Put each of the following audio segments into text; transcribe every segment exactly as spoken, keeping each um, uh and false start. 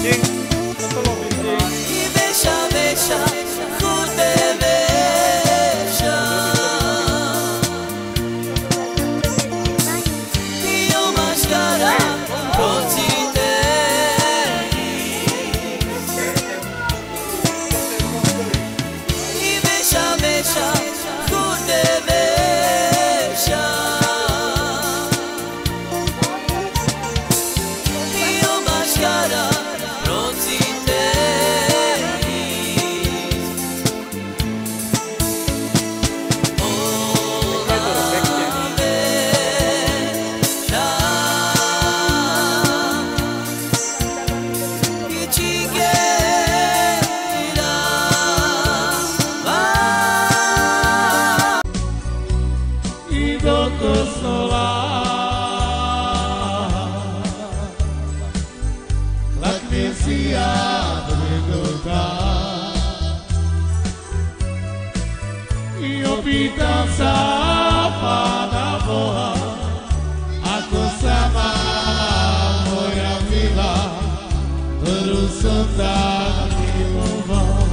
Pýtam sa Pána Boha, ako sa má moja milá, ktorú som tak miloval.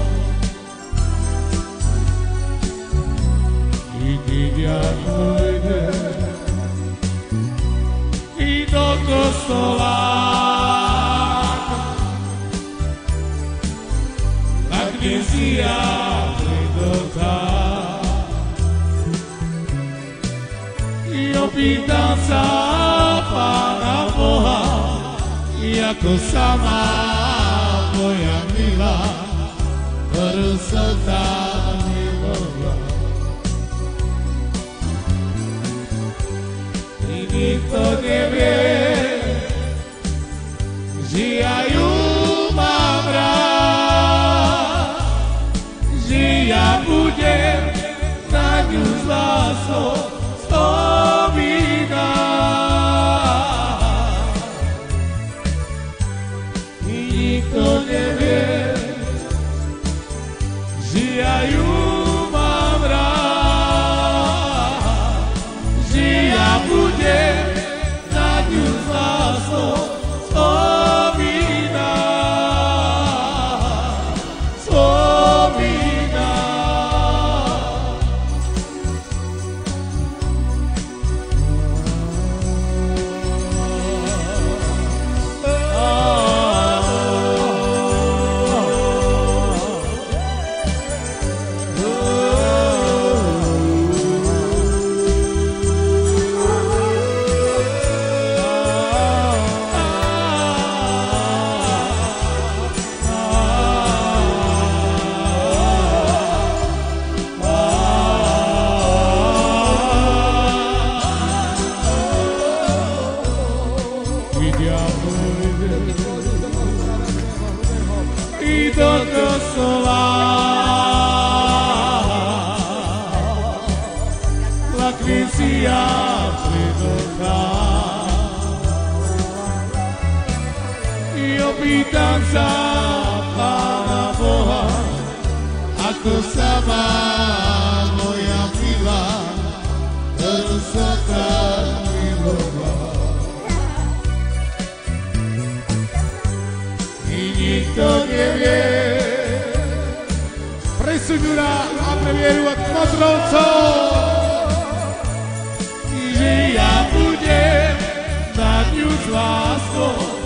I keď ja pôjdem i do kostola, tak dnes ja pridotám. Opýtam sa Pána Boha, ako sa má moja milá, ktorú som tak miloval. I nikto nevie, že ja ju mám rád, že ja budem na ňu s láskou nikto nevie, že ja ju mám rád, že ja budem na ňu s láskou spomínať, spomínať. I do kostola, lakne si ja pridotám. I opýtam sa Pána Boha, ako sa má moja milá, ktorú som tak miloval. Nikto nevie. Presuň Jura a premiéru od Modrovcov, že ja budem na ňu s láskou